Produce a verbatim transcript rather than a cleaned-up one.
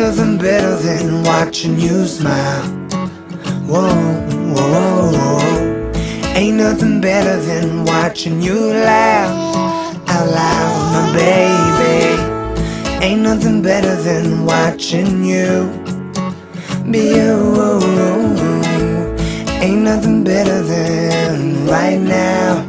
nothing better than watching you smile. Whoa, whoa, whoa. Ain't nothing better than watching you laugh out loud, my baby. Ain't nothing better than watching you be you. Ain't nothing better than right now.